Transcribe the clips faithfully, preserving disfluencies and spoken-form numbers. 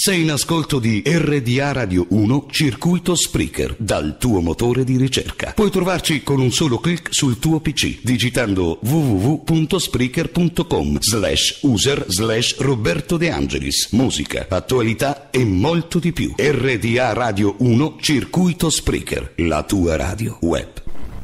Sei in ascolto di R D A Radio uno Circuito Spreaker dal tuo motore di ricerca. Puoi trovarci con un solo clic sul tuo P C digitando w w w punto spreaker punto com slash user slash Roberto De Angelis. Musica, attualità e molto di più. R D A Radio uno Circuito Spreaker, la tua radio web.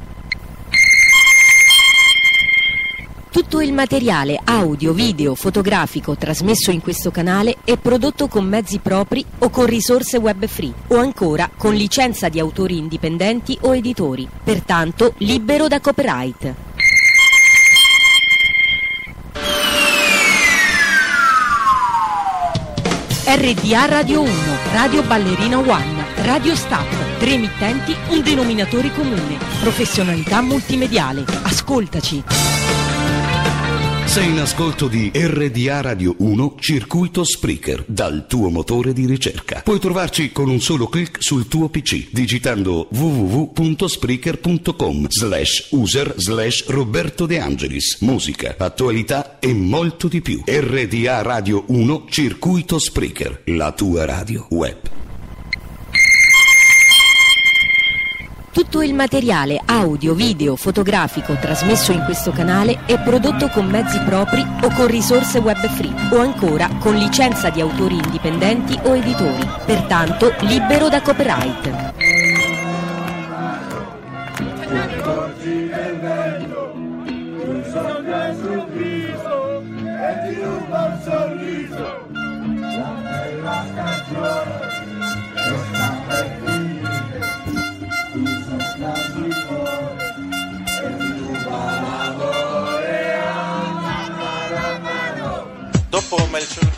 Tutto il materiale audio, video, fotografico trasmesso in questo canale è prodotto con mezzi propri o con risorse web free o ancora con licenza di autori indipendenti o editori, pertanto libero da copyright. R D A Radio uno, Radio Ballerina One, Radio Stap, tre emittenti, un denominatore comune, professionalità multimediale. Ascoltaci. Sei in ascolto di R D A Radio uno Circuito Spreaker dal tuo motore di ricerca. Puoi trovarci con un solo clic sul tuo P C digitando w w w punto spreaker punto com slash user slash Roberto De Angelis. Musica, attualità e molto di più. R D A Radio uno Circuito Spreaker, la tua radio web. Tutto il materiale audio, video, fotografico trasmesso in questo canale è prodotto con mezzi propri o con risorse web free o ancora con licenza di autori indipendenti o editori, pertanto libero da copyright. Dopo Melchior.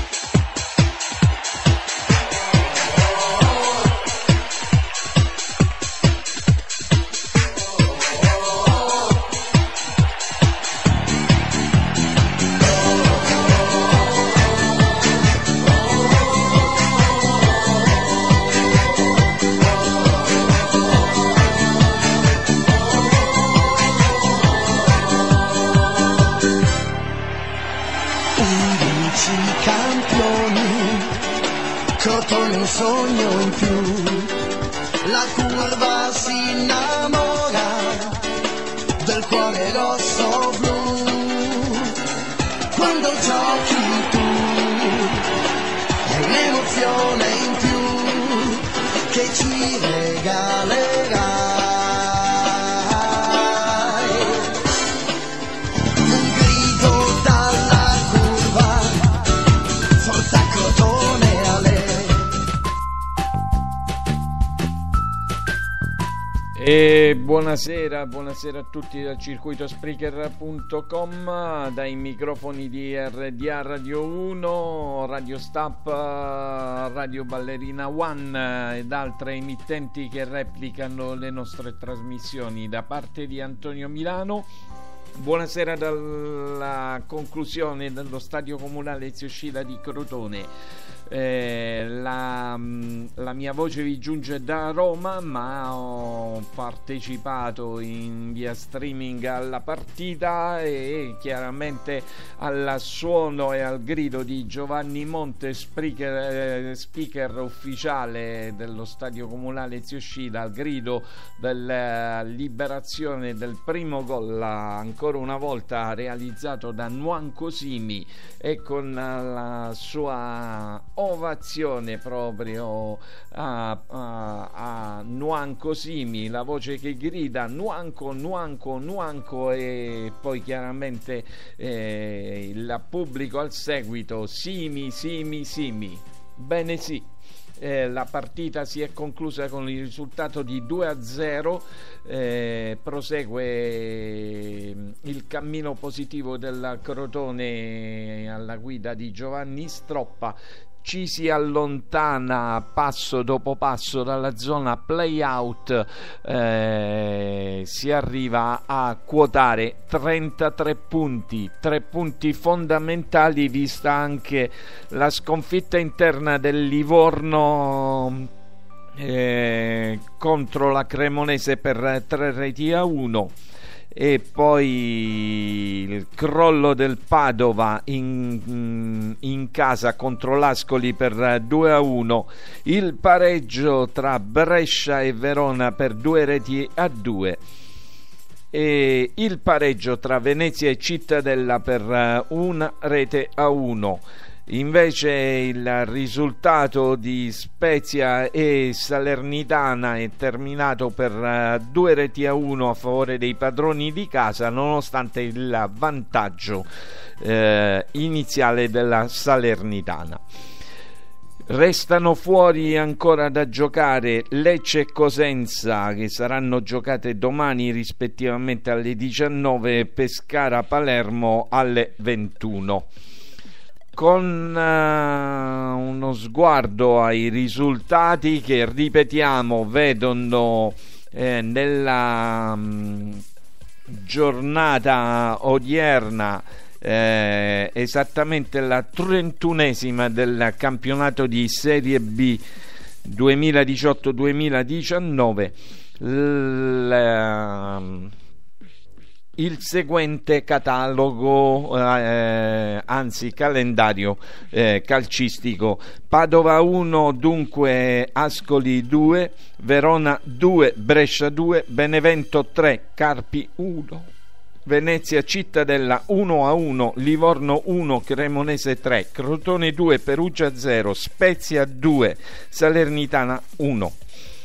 Crotone un sogno in più, la curva si innamora del cuore rosso blu, quando giochi tu è un'emozione in più che ci regalerai. E buonasera, buonasera a tutti dal circuito spreaker punto com, dai microfoni di R D A Radio uno, Radio Stap, Radio Ballerina One ed altre emittenti che replicano le nostre trasmissioni. Da parte di Antonio Milano, buonasera dalla conclusione dello stadio comunale Ezio Scilla di Crotone. Eh, la, la mia voce vi giunge da Roma, ma ho partecipato in via streaming alla partita e chiaramente al suono e al grido di Giovanni Monte, speaker, eh, speaker ufficiale dello stadio comunale Ezio Scilla, al grido della liberazione del primo gol, ancora una volta realizzato da Nwankwo Simi, e con la sua ovazione proprio a, a, a Nwankwo Simi, la voce che grida Nwankwo, Nwankwo, Nwankwo, e poi chiaramente eh, il pubblico al seguito Simi, Simi, Simi. Bene, sì. Eh, la partita si è conclusa con il risultato di due a zero, eh, prosegue il cammino positivo del Crotone alla guida di Giovanni Stroppa. Ci si allontana passo dopo passo dalla zona play-out, eh, si arriva a quotare trentatré punti, tre punti fondamentali vista anche la sconfitta interna del Livorno eh, contro la Cremonese per tre reti a uno. e poi il crollo del Padova in, in casa contro l'Ascoli per due a uno, il pareggio tra Brescia e Verona per due reti a due e il pareggio tra Venezia e Cittadella per una rete a uno. Invece il risultato di Spezia e Salernitana è terminato per due reti a uno a favore dei padroni di casa, nonostante il vantaggio eh, iniziale della Salernitana. Restano fuori ancora da giocare Lecce e Cosenza, che saranno giocate domani rispettivamente alle diciannove, e Pescara-Palermo alle ventuno. Con uh, uno sguardo ai risultati che, ripetiamo, vedono eh, nella um, giornata odierna eh, esattamente la trentunesima del campionato di Serie B duemiladiciotto duemiladiciannove, l, il seguente catalogo, eh, anzi calendario eh, calcistico: Padova uno, dunque Ascoli due, Verona due, Brescia due, Benevento tre, Carpi uno, Venezia Cittadella uno a uno, Livorno uno, Cremonese tre, Crotone due, Perugia zero, Spezia due, Salernitana uno.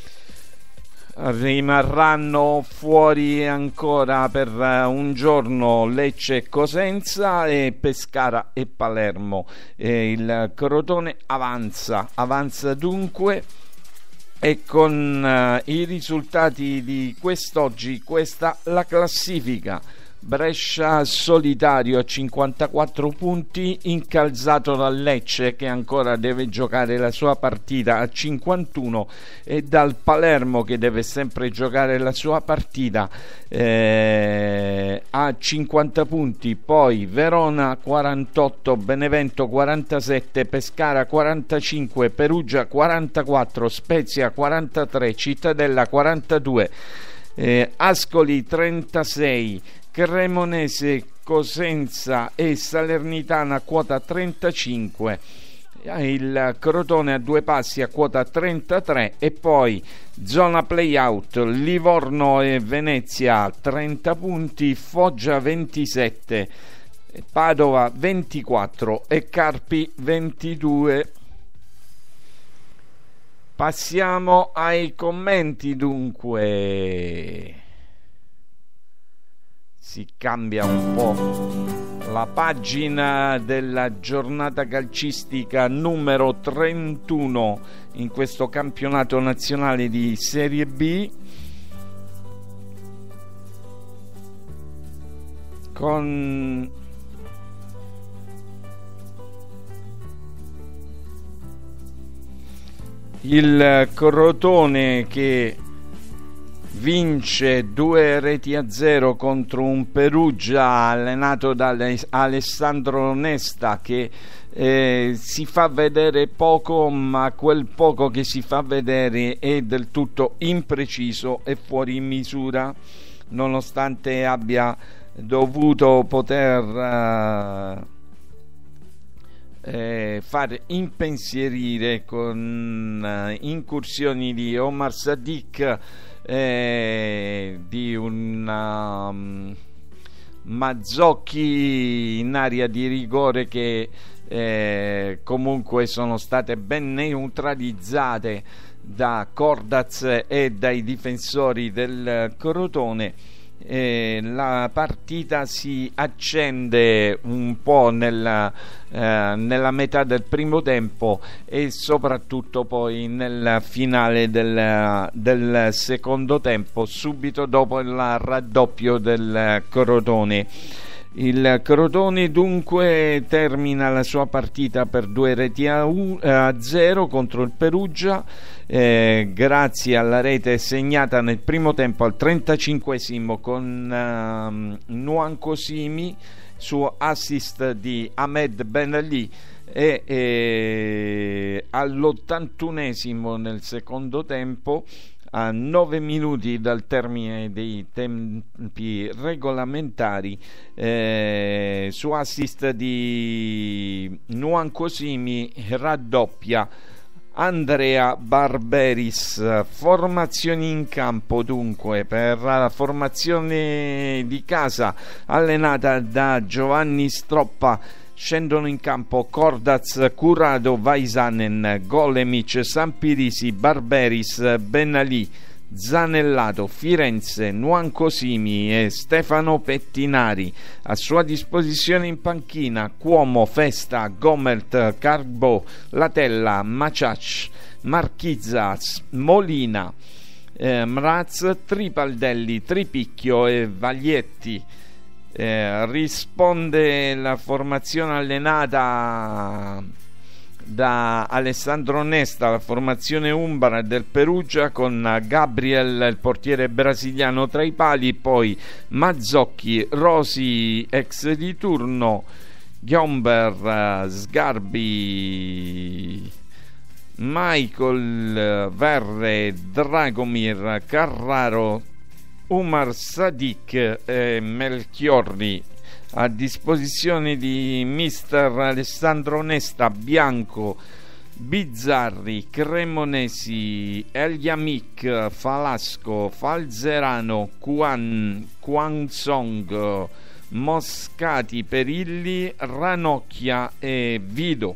Rimarranno fuori ancora per un giorno Lecce e Cosenza e Pescara e Palermo. E il Crotone avanza, avanza dunque, e con uh, i risultati di quest'oggi, questa la classifica. Brescia solitario a cinquantaquattro punti, incalzato dal Lecce che ancora deve giocare la sua partita a cinquantuno, e dal Palermo che deve sempre giocare la sua partita eh, a cinquanta punti. Poi Verona quarantotto, Benevento quarantasette, Pescara quarantacinque, Perugia quarantaquattro, Spezia quarantatré, Cittadella quarantadue, eh, Ascoli trentasei, Cremonese, Cosenza e Salernitana quota trentacinque, il Crotone a due passi a quota trentatré, e poi zona playout Livorno e Venezia trenta punti, Foggia ventisette, Padova ventiquattro e Carpi ventidue. Passiamo ai commenti dunque. Si cambia un po' la pagina della giornata calcistica numero trentuno in questo campionato nazionale di Serie B, con il Crotone che vince due reti a zero contro un Perugia allenato da Alessandro Nesta, che eh, si fa vedere poco, ma quel poco che si fa vedere è del tutto impreciso e fuori misura, nonostante abbia dovuto poter uh, eh, far impensierire con uh, incursioni di Omar Sadiq, Eh, di un um, Mazzocchi in area di rigore che eh, comunque sono state ben neutralizzate da Cordaz e dai difensori del Crotone. Eh, la partita si accende un po' nella, eh, nella metà del primo tempo e soprattutto poi nel finale del, del secondo tempo, subito dopo il raddoppio del Crotone. Il Crotone dunque termina la sua partita per due reti a zero contro il Perugia, eh, grazie alla rete segnata nel primo tempo al trentacinquesimo con uh, Nwankwo Simi su assist di Ahmed Ben Ali, e, e all'ottantunesimo nel secondo tempo a nove minuti dal termine dei tempi regolamentari, eh, su assist di Nwankwo-Simi raddoppia Andrea Barberis. Formazioni in campo dunque per la formazione di casa allenata da Giovanni Stroppa. Scendono in campo Cordaz, Curado, Vaisanen, Golemic, Sampirisi, Barberis, Benali, Zanellato, Firenze, Nwankwo-Simi e Stefano Pettinari. A sua disposizione in panchina Cuomo, Festa, Gomert, Carbo, Latella, Maciac, Marchizza, Molina, eh, Mraz, Tripaldelli, Tripicchio e Vaglietti. Eh, risponde la formazione allenata da Alessandro Nesta, la formazione umbra del Perugia, con Gabriel, il portiere brasiliano, tra i pali, poi Mazzocchi, Rosi ex di turno, Giomber, Sgarbi, Michael, Verre, Dragomir, Carraro, Umar Sadik e Melchiorri. A disposizione di mister Alessandro Nesta, Bianco, Bizzarri, Cremonesi, Eliamic, Falasco, Falzerano, Quan, Quansong, Moscati, Perilli, Ranocchia e Vido.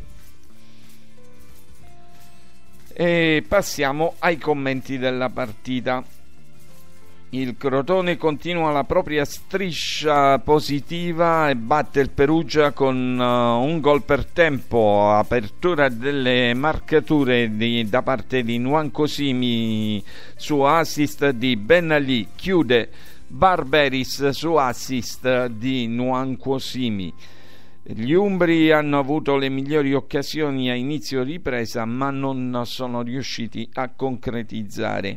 E passiamo ai commenti della partita. Il Crotone continua la propria striscia positiva e batte il Perugia con uh, un gol per tempo. Apertura delle marcature di, da parte di Nwankwo-Simi su assist di Benali. Chiude Barberis su assist di Nwankwo-Simi. Gli umbri hanno avuto le migliori occasioni a inizio ripresa, ma non sono riusciti a concretizzare.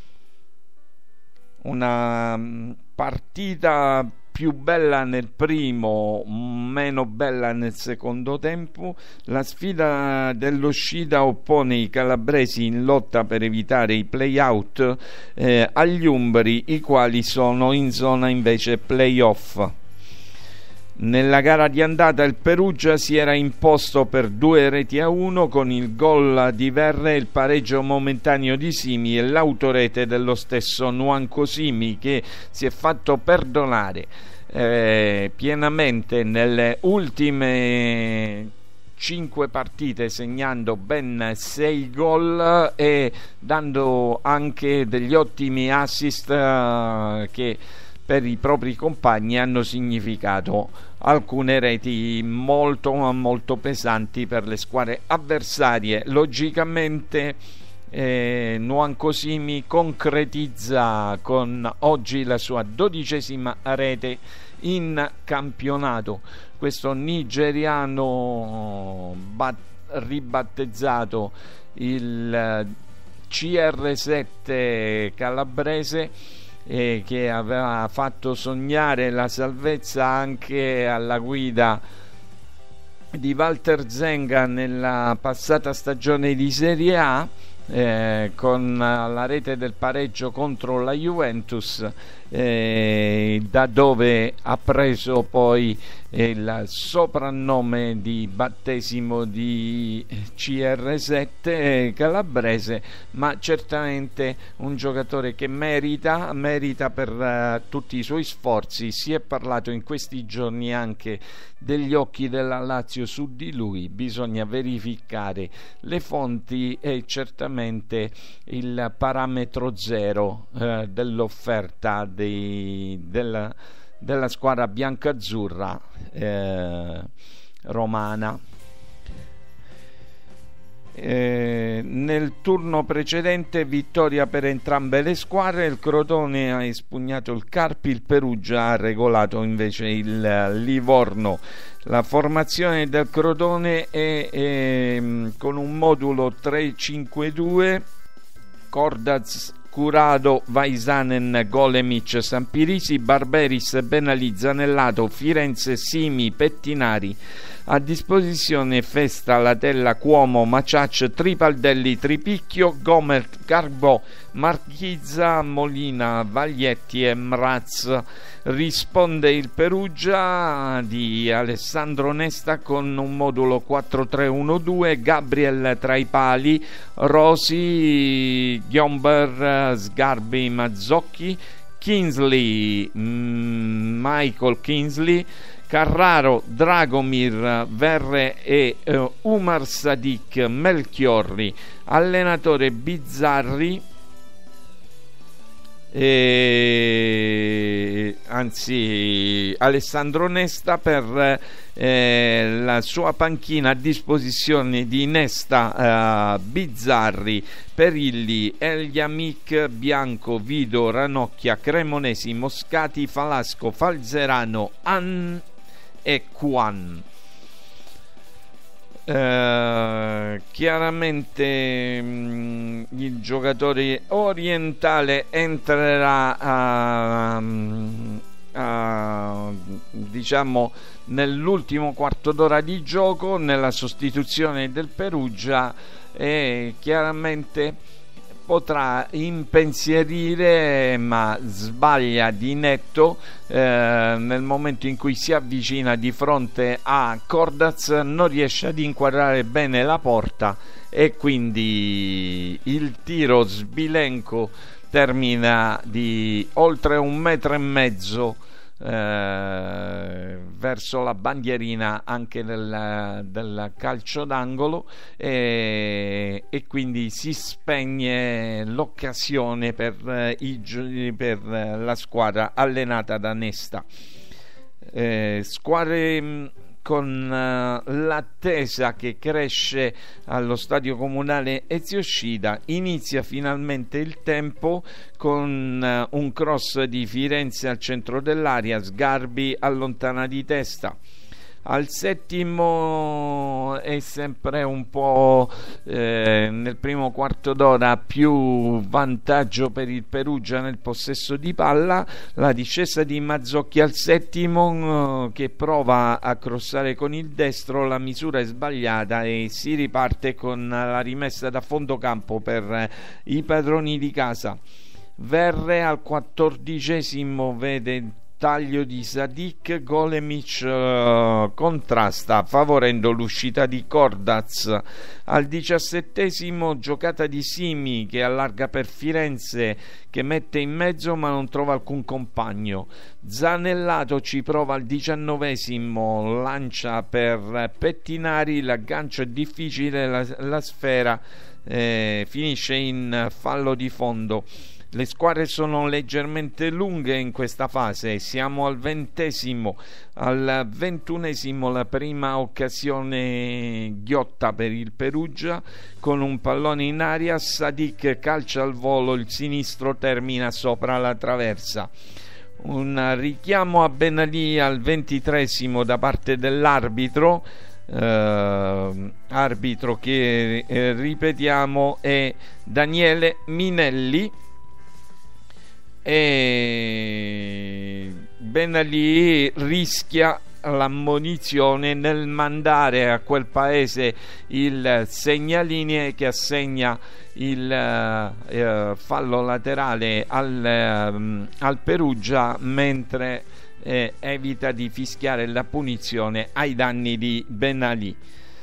Una partita più bella nel primo, meno bella nel secondo tempo. La sfida dell'uscita oppone i calabresi in lotta per evitare i play-out eh, agli umbri, i quali sono in zona invece play-off. Nella gara di andata il Perugia si era imposto per due reti a uno con il gol di Verre, il pareggio momentaneo di Simi e l'autorete dello stesso Nwankwo-Simi, che si è fatto perdonare eh, pienamente nelle ultime cinque partite, segnando ben sei gol e dando anche degli ottimi assist eh, che per i propri compagni hanno significato alcune reti molto molto pesanti per le squadre avversarie. Logicamente eh, Nwankwo-Simi concretizza con oggi la sua dodicesima rete in campionato. Questo nigeriano bat- ribattezzato il C R sette calabrese, e che aveva fatto sognare la salvezza anche alla guida di Walter Zenga nella passata stagione di Serie A, eh, con la rete del pareggio contro la Juventus, eh, da dove ha preso poi il soprannome di battesimo di C R sette calabrese, ma certamente un giocatore che merita merita per uh, tutti i suoi sforzi. Si è parlato in questi giorni anche degli occhi della Lazio su di lui, bisogna verificare le fonti e certamente il parametro zero uh, dell'offerta dei, della della squadra biancazzurra eh, romana. Eh, nel turno precedente vittoria per entrambe le squadre. Il Crotone ha espugnato il Carpi, il Perugia ha regolato invece il Livorno. La formazione del Crotone è, è con un modulo tre cinque due, Cordaz, Curado, Vaisanen, Golemic, Sampirisi, Barberis, Benali, Zanellato, Firenze, Simi, Pettinari. A disposizione Festa, Latella, Cuomo, Maciac, Tripaldelli, Tripicchio, Gomert, Garbò, Marchizza, Molina, Vaglietti e Mraz. Risponde il Perugia di Alessandro Nesta con un modulo quattro tre uno due, Gabriel tra i pali, Rosi, Ghiomber, Sgarbi, Mazzocchi, Kingsley, Michael Kingsley, Carraro, Dragomir, Verre e uh, Umar Sadik, Melchiorri, allenatore Bizzarri, e, anzi Alessandro Nesta per eh, la sua panchina a disposizione di Nesta, eh, Bizzarri, Perilli, Eliamic, Bianco, Vido, Ranocchia, Cremonesi, Moscati, Falasco, Falzerano, An e Quan. Uh, chiaramente mh, il giocatore orientale entrerà uh, uh, diciamo nell'ultimo quarto d'ora di gioco nella sostituzione del Perugia e chiaramente potrà impensierire, ma sbaglia di netto eh, nel momento in cui si avvicina di fronte a Cordaz, non riesce ad inquadrare bene la porta e quindi il tiro sbilenco termina di oltre un metro e mezzo Eh, verso la bandierina anche del, del calcio d'angolo e, e quindi si spegne l'occasione per, eh, i, per la squadra allenata da Nesta. Eh, squadre con uh, l'attesa che cresce allo stadio comunale Ezio Scida, inizia finalmente il tempo con uh, un cross di Firenze al centro dell'area, Sgarbi allontana di testa. Al settimo è sempre un po' eh, nel primo quarto d'ora più vantaggio per il Perugia nel possesso di palla, la discesa di Mazzocchi al settimo eh, che prova a crossare con il destro, la misura è sbagliata e si riparte con la rimessa da fondo campo per eh, i padroni di casa. Verre al quattordicesimo vede taglio di Sadik, Golemic uh, contrasta favorendo l'uscita di Cordaz. Al diciassettesimo giocata di Simi che allarga per Firenze, che mette in mezzo ma non trova alcun compagno. Zanellato ci prova al diciannovesimo, lancia per Pettinari, l'aggancio è difficile, la, la sfera eh, finisce in fallo di fondo. Le squadre sono leggermente lunghe in questa fase, siamo al ventesimo, al ventunesimo la prima occasione ghiotta per il Perugia con un pallone in aria, Sadik calcia al volo, il sinistro termina sopra la traversa. Un richiamo a Ben Ali al ventitresimo da parte dell'arbitro, eh, arbitro che eh, ripetiamo è Daniele Minelli. E Ben Ali rischia l'ammonizione nel mandare a quel paese il segnalinee che assegna il eh, fallo laterale al, eh, al Perugia, mentre eh, evita di fischiare la punizione ai danni di Ben Ali.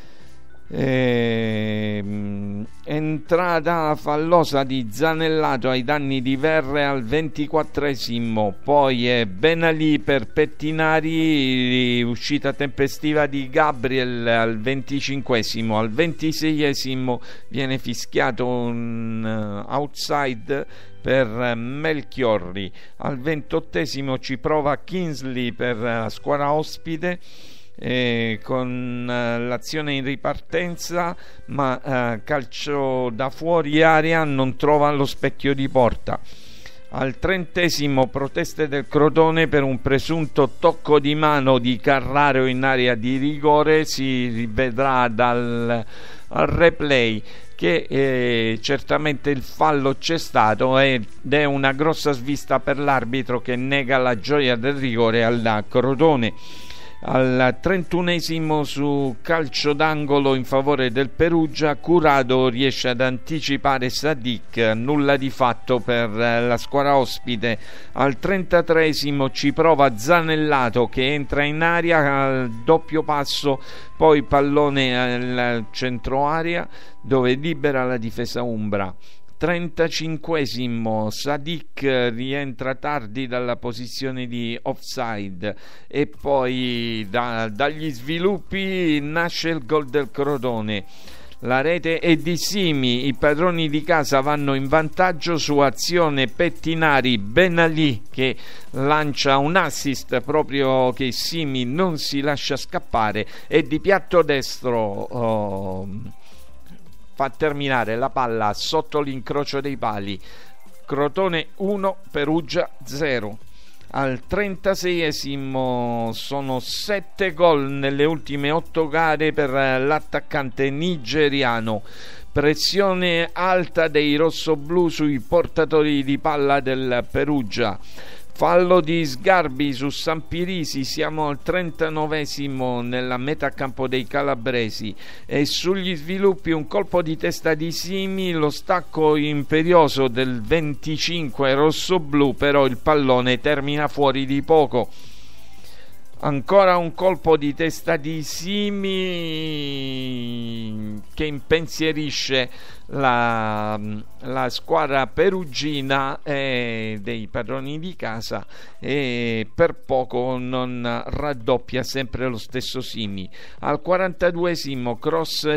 Ehm, entrata fallosa di Zanellato ai danni di Verre al ventiquattresimo, poi è Ben Ali per Pettinari, uscita tempestiva di Gabriel al venticinquesimo, al ventiseiesimo viene fischiato un uh, outside per Melchiorri, al ventottesimo ci prova Kingsley per la squadra ospite Eh, con uh, l'azione in ripartenza, ma uh, calcio da fuori area, non trova lo specchio di porta. Al trentesimo proteste del Crotone per un presunto tocco di mano di Carraro in area di rigore, si rivedrà dal al replay che eh, certamente il fallo c'è stato ed è una grossa svista per l'arbitro che nega la gioia del rigore alla Crotone. Al trentunesimo su calcio d'angolo in favore del Perugia, Curado riesce ad anticipare Sadik, nulla di fatto per la squadra ospite. Al trentatreesimo ci prova Zanellato che entra in aria al doppio passo, poi pallone al centro area dove libera la difesa umbra. trentacinquesimo Sadik rientra tardi dalla posizione di offside e poi da, dagli sviluppi nasce il gol del Crotone. La rete è di Simi, i padroni di casa vanno in vantaggio su azione Pettinari. Benali che lancia un assist proprio che Simi non si lascia scappare e di piatto destro oh, fa terminare la palla sotto l'incrocio dei pali. Crotone uno, Perugia zero. Al trentaseiesimo sono sette gol nelle ultime otto gare per l'attaccante nigeriano. Pressione alta dei rossoblù sui portatori di palla del Perugia. Fallo di Sgarbi su Sampirisi, siamo al trentanovesimo nella metà campo dei calabresi e sugli sviluppi un colpo di testa di Simi, lo stacco imperioso del venticinque rossoblù, però il pallone termina fuori di poco. Ancora un colpo di testa di Simi che impensierisce la, la squadra perugina e dei padroni di casa e per poco non raddoppia sempre lo stesso Simi. Al quarantaduesimo cross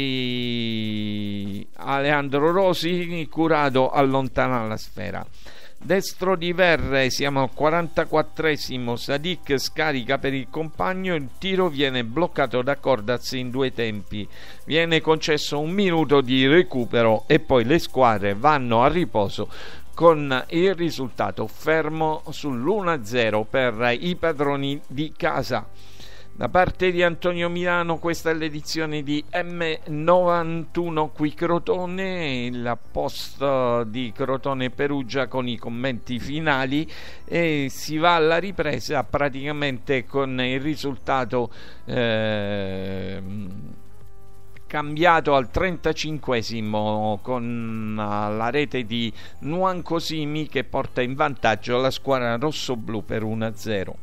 di Alejandro Rosi, Curado allontana la sfera. Destro di Verre, siamo al quarantaquattresimo, Sadik scarica per il compagno, il tiro viene bloccato da Cordaz in due tempi, viene concesso un minuto di recupero e poi le squadre vanno a riposo con il risultato fermo sull'uno a zero per i padroni di casa. Da parte di Antonio Milano, questa è l'edizione di emme novantuno qui Crotone, il post di Crotone Perugia con i commenti finali e si va alla ripresa praticamente con il risultato eh, cambiato al trentacinquesimo con la rete di Nwankwo Simi che porta in vantaggio la squadra rossoblù per uno a zero.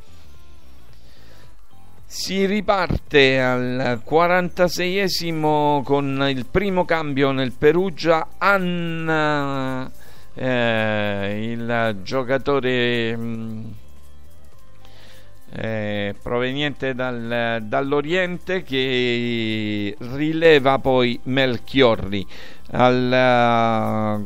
Si riparte al quarantaseiesimo con il primo cambio nel Perugia. Anna, eh, il giocatore eh, proveniente dal, dall'Oriente, che rileva poi Melchiorri. Al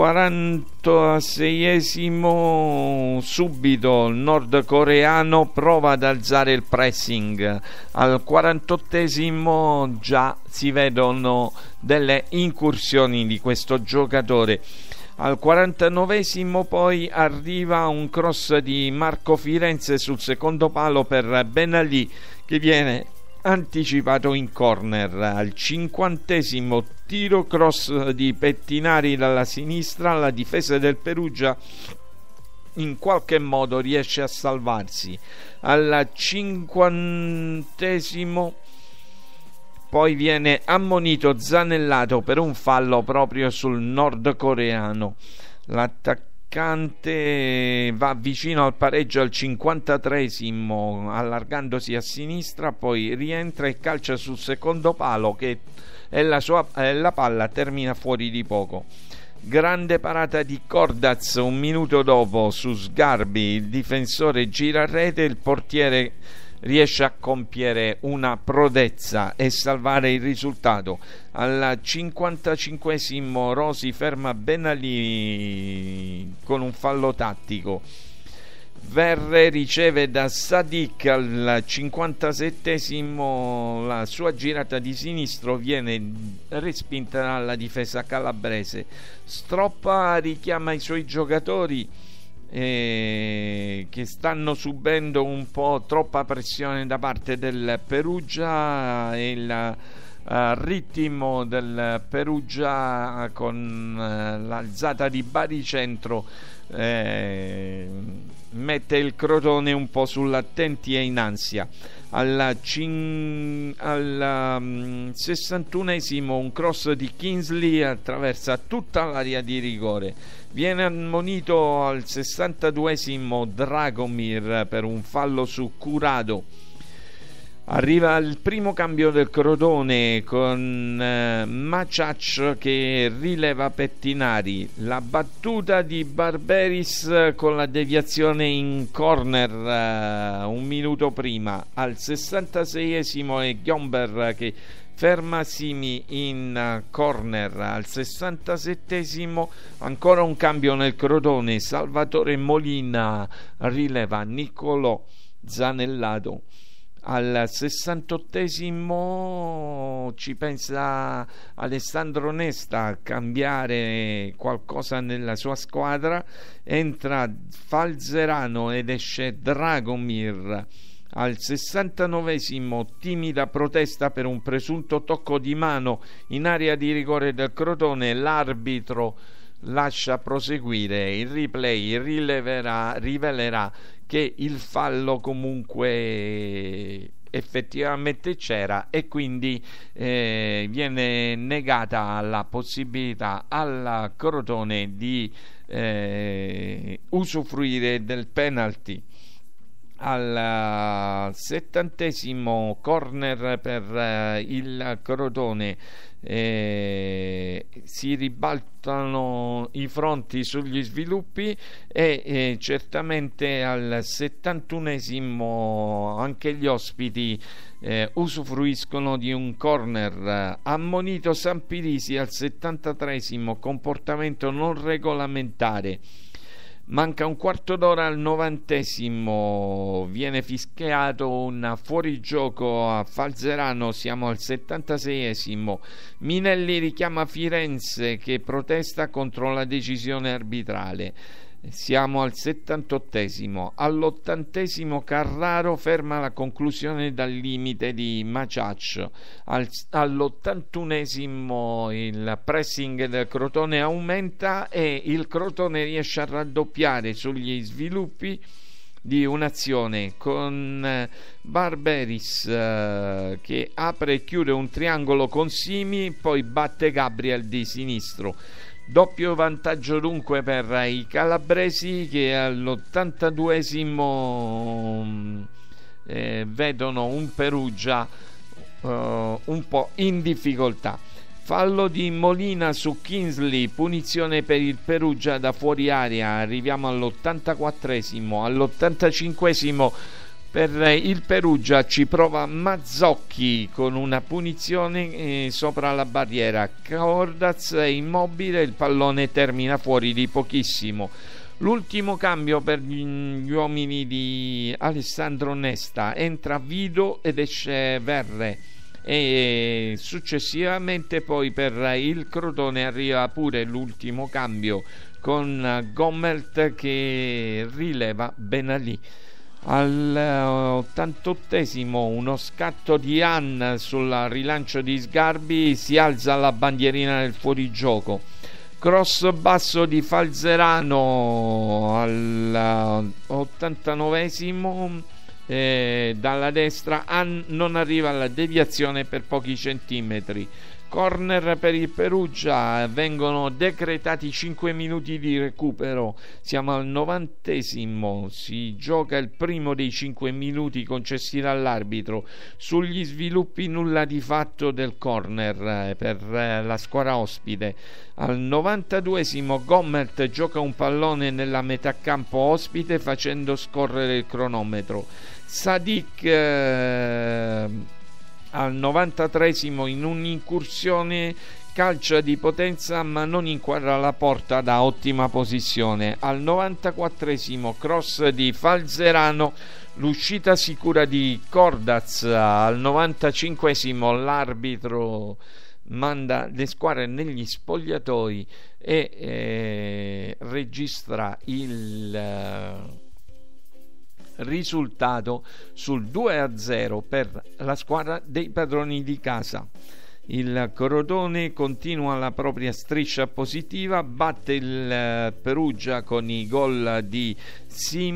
quarantaseiesimo subito il nordcoreano prova ad alzare il pressing. Al quarantottesimo già si vedono delle incursioni di questo giocatore. Al quarantanovesimo poi arriva un cross di Marco Firenze sul secondo palo per Benali che viene anticipato in corner. Al cinquantesimo tiro cross di Pettinari dalla sinistra, la difesa del Perugia in qualche modo riesce a salvarsi. Al cinquantesimo poi viene ammonito Zanellato per un fallo proprio sul nordcoreano. L'attaccante va vicino al pareggio al cinquantatreesimo allargandosi a sinistra, poi rientra e calcia sul secondo palo che è la, sua, è la palla termina fuori di poco. Grande parata di Cordaz un minuto dopo su Sgarbi, il difensore gira a rete, il portiere riesce a compiere una prodezza e salvare il risultato. Al cinquantacinquesimo Rosi ferma Benali con un fallo tattico. Verre riceve da Sadik al cinquantasettesimo, la sua girata di sinistro viene respinta dalla difesa calabrese. Stroppa richiama i suoi giocatori eh, che stanno subendo un po' troppa pressione da parte del Perugia e il Uh, ritmo del Perugia con uh, l'alzata di baricentro eh, mette il Crotone un po' sull'attenti e in ansia. Al, cin... al um, sessantunesimo un cross di Kingsley attraversa tutta l'area di rigore. Viene ammonito al sessantaduesimo Dragomir per un fallo su Curado. Arriva il primo cambio del Crotone con eh, Maciac che rileva Pettinari. La battuta di Barberis con la deviazione in corner eh, un minuto prima. Al sessantaseiesimo è Gomber che ferma Simi in corner. Al sessantasettesimo ancora un cambio nel Crotone. Salvatore Molina rileva Niccolò Zanellato. Al sessantottesimo ci pensa Alessandro Nesta a cambiare qualcosa nella sua squadra, entra Falzerano ed esce Dragomir. Al sessantanovesimo timida protesta per un presunto tocco di mano in area di rigore del Crotone, l'arbitro lascia proseguire, il replay rileverà, rivelerà che il fallo comunque effettivamente c'era e quindi eh, viene negata la possibilità al Crotone di eh, usufruire del penalty. Al settantesimo corner per eh, il Crotone, eh, si ribaltano i fronti sugli sviluppi e eh, certamente al settantunesimo anche gli ospiti eh, usufruiscono di un corner. Ammonito Sampirisi al settantatreesimo, comportamento non regolamentare. Manca un quarto d'ora al novantesimo, viene fischiato un fuorigioco a Falzerano, siamo al settantaseiesimo. Minelli richiama Firenze che protesta contro la decisione arbitrale. Siamo al settantottesimo. All'ottantesimo Carraro ferma la conclusione dal limite di Maciac. Al, all'ottantunesimo il pressing del Crotone aumenta e il Crotone riesce a raddoppiare sugli sviluppi di un'azione con Barberis eh, che apre e chiude un triangolo con Simi, poi batte Gabriel di sinistro. Doppio vantaggio dunque per i calabresi che all'ottantaduesimo eh, vedono un Perugia eh, un po' in difficoltà. Fallo di Molina su Kingsley, punizione per il Perugia da fuori area. Arriviamo all'ottantaquattresimo. All'ottantacinquesimo per il Perugia ci prova Mazzocchi con una punizione eh, sopra la barriera. Cordaz è immobile, il pallone termina fuori di pochissimo. L'ultimo cambio per gli uomini di Alessandro Nesta, entra Vido ed esce Verre e successivamente poi per il Crotone arriva pure l'ultimo cambio con Gommelt che rileva Benalì. All'ottantottesimo uno scatto di Han sul rilancio di Sgarbi, si alza la bandierina del fuorigioco. Cross basso di Falzerano all'ottantanovesimo eh, dalla destra. Han non arriva alla deviazione per pochi centimetri. Corner per il Perugia, vengono decretati cinque minuti di recupero. Siamo al novantesimo, si gioca il primo dei cinque minuti concessi dall'arbitro. Sugli sviluppi nulla di fatto del corner per la squadra ospite. Al novantaduesimo Gommert gioca un pallone nella metà campo ospite facendo scorrere il cronometro. Sadik eh, al novantatreesimo in un'incursione calcia di potenza ma non inquadra la porta da ottima posizione. Al novantaquattresimo cross di Falzerano, l'uscita sicura di Cordaz. Al novantacinquesimo l'arbitro manda le squadre negli spogliatoi e eh, registra il eh, risultato sul due a zero per la squadra dei padroni di casa. Il Crotone continua la propria striscia positiva, batte il Perugia con i gol di Simi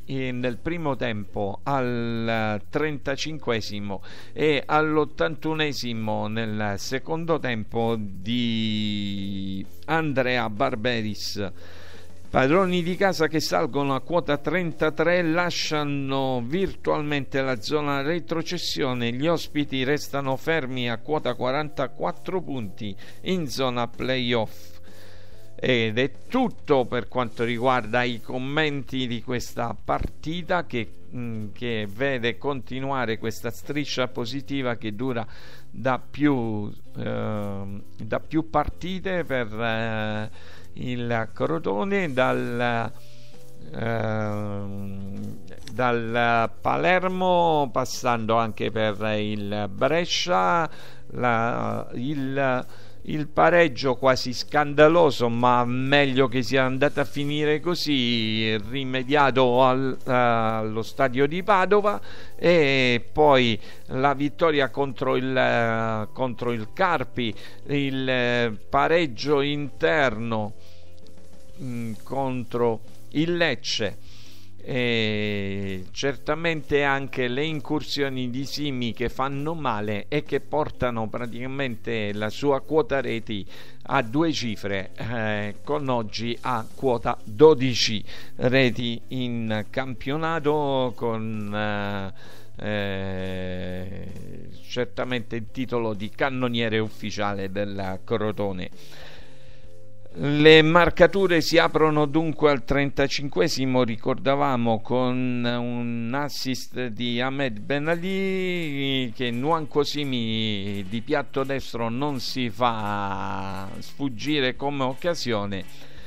nel primo tempo al trentacinquesimo e all'ottantunesimo nel secondo tempo di Andrea Barberis. Padroni di casa che salgono a quota trentatré lasciano virtualmente la zona retrocessione, gli ospiti restano fermi a quota quarantaquattro punti in zona playoff. Ed è tutto per quanto riguarda i commenti di questa partita che, mh, che vede continuare questa striscia positiva che dura da più, eh, da più partite per eh, il Crotone, dal, eh, dal Palermo passando anche per il Brescia, la, il Il pareggio quasi scandaloso, ma meglio che sia andata a finire così, rimediato al, uh, allo stadio di Padova, e poi la vittoria contro il, uh, contro il Carpi, il uh, pareggio interno mh, contro il Lecce. E certamente anche le incursioni di Simi che fanno male e che portano praticamente la sua quota reti a due cifre, eh, con oggi a quota dodici reti in campionato, con eh, eh, certamente il titolo di cannoniere ufficiale del Crotone. Le marcature si aprono dunque al trentacinquesimo, ricordavamo, con un assist di Ahmed Ben Ali che Nwankwo Simi di piatto destro non si fa sfuggire come occasione,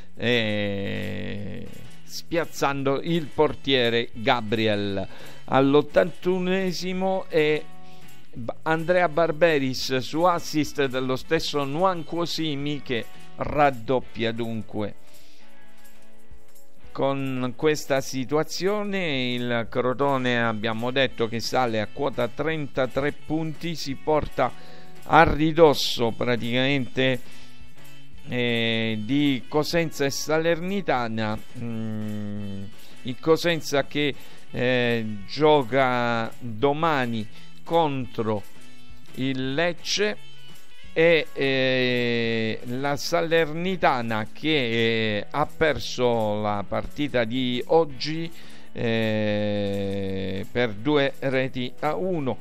eh, spiazzando il portiere Gabriel. All'ottantunesimo e Andrea Barberis su assist dello stesso Nwankwo Simi che raddoppia dunque. Con questa situazione il Crotone, abbiamo detto, che sale a quota trentatré punti, si porta a ridosso praticamente eh, di Cosenza e Salernitana. mm, il Cosenza che eh, gioca domani contro il Lecce, e eh, la Salernitana che eh, ha perso la partita di oggi eh, per due reti a uno.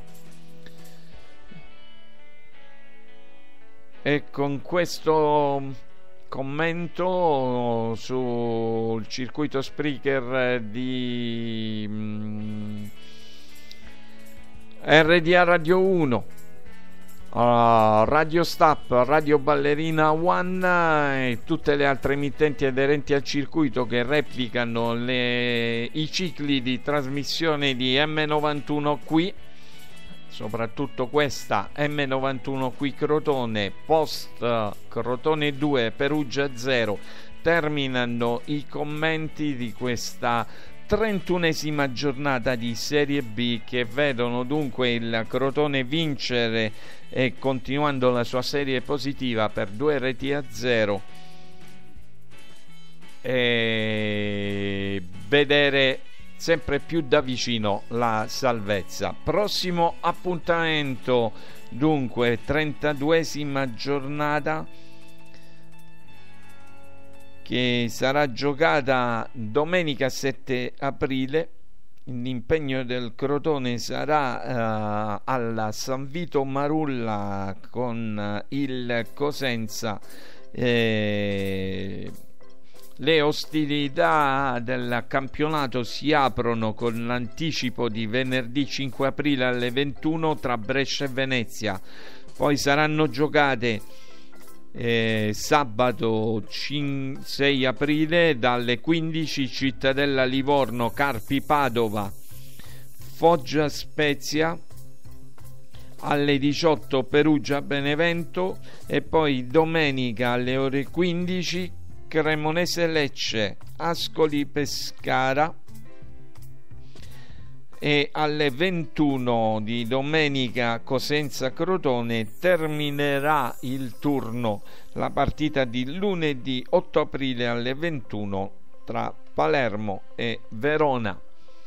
E con questo commento sul circuito Spreaker di mm, R D A Radio uno, Uh, Radio Stap, Radio Ballerina One e tutte le altre emittenti aderenti al circuito che replicano le, i cicli di trasmissione di M novantuno qui, soprattutto questa M novantuno qui Crotone, post Crotone due Perugia zero, terminano i commenti di questa trentunesima giornata di Serie B, che vedono dunque il Crotone vincere e continuando la sua serie positiva per due reti a zero e vedere sempre più da vicino la salvezza. Prossimo appuntamento dunque trentaduesima giornata, che sarà giocata domenica sette aprile. L'impegno del Crotone sarà uh, alla San Vito Marulla con uh, il Cosenza. Eh, le ostilità del campionato si aprono con l'anticipo di venerdì cinque aprile alle ventuno tra Brescia e Venezia. Poi saranno giocate Eh, sabato sei aprile dalle quindici Cittadella Livorno, Carpi Padova, Foggia Spezia, alle diciotto Perugia Benevento, e poi domenica alle ore quindici Cremonese Lecce, Ascoli Pescara, e alle ventuno di domenica Cosenza Crotone terminerà il turno la partita di lunedì otto aprile alle ventuno tra Palermo e Verona.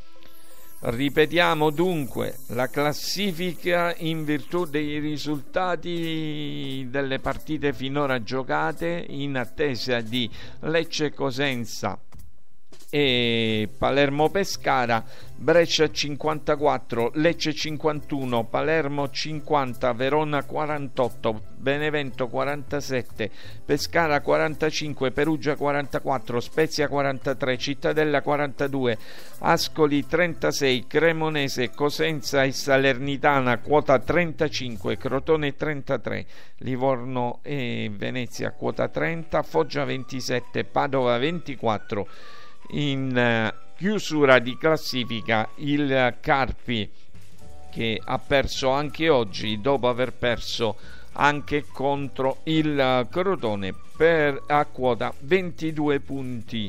Ripetiamo dunque la classifica in virtù dei risultati delle partite finora giocate, in attesa di Lecce Cosenza e Palermo Pescara. Brescia cinquantaquattro, Lecce cinquantuno, Palermo cinquanta, Verona quarantotto, Benevento quarantasette, Pescara quarantacinque, Perugia quarantaquattro, Spezia quarantatré, Cittadella quarantadue, Ascoli trentasei, Cremonese, Cosenza e Salernitana quota trentacinque, Crotone trentatré, Livorno e Venezia quota trenta, Foggia ventisette, Padova ventiquattro. In chiusura di classifica il Carpi, che ha perso anche oggi dopo aver perso anche contro il Crotone, per a quota ventidue punti.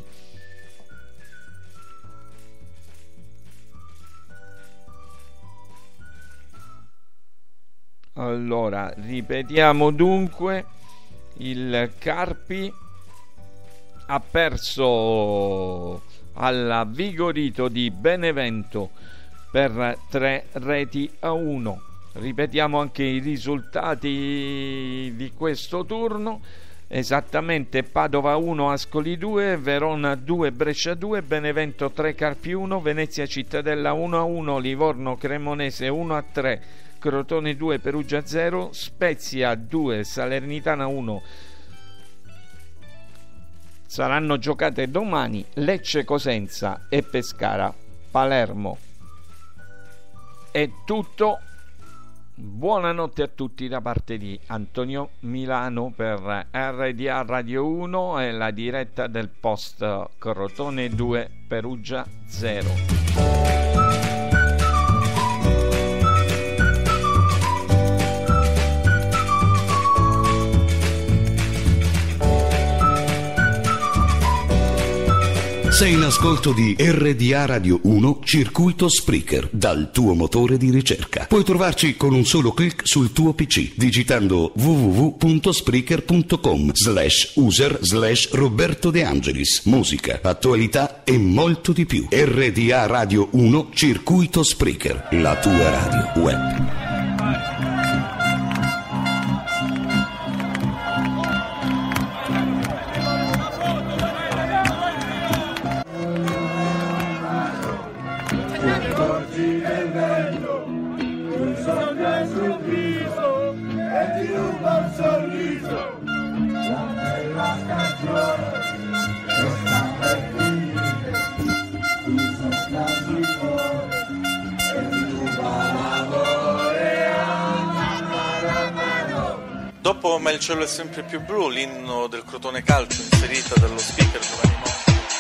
Allora ripetiamo dunque: il Carpi ha perso alla Vigorito di Benevento per tre reti a uno. Ripetiamo anche i risultati di questo turno: esattamente Padova uno, Ascoli due, Verona due, Brescia due, Benevento tre, Carpi uno, Venezia Cittadella uno a uno, Livorno Cremonese uno a tre, Crotone due, Perugia zero, Spezia due, Salernitana uno. Saranno giocate domani Lecce Cosenza e Pescara Palermo. È tutto. Buonanotte a tutti da parte di Antonio Milano per R D A Radio uno e la diretta del post Crotone due, Perugia zero. Sei in ascolto di R D A Radio uno Circuito Spreaker dal tuo motore di ricerca. Puoi trovarci con un solo clic sul tuo P C digitando www.spreaker.com slash user slash Roberto De Angelis. Musica, attualità e molto di più. R D A Radio uno Circuito Spreaker, la tua radio web. Dopo Ma il cielo è sempre più blu, l'inno del Crotone Calcio inserita dallo speaker Giovanni Monti.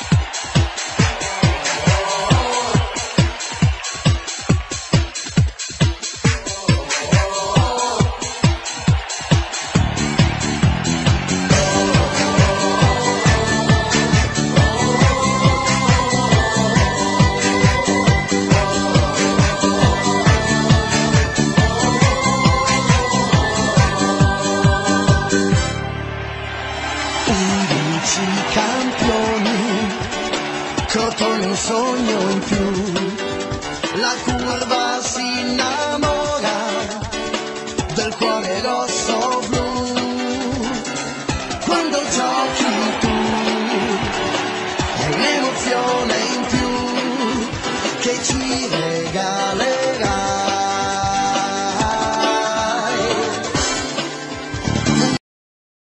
Un sogno in più, la curva si innamora del cuore rosso blu. Quando giochi tu è un'emozione in più che ci regala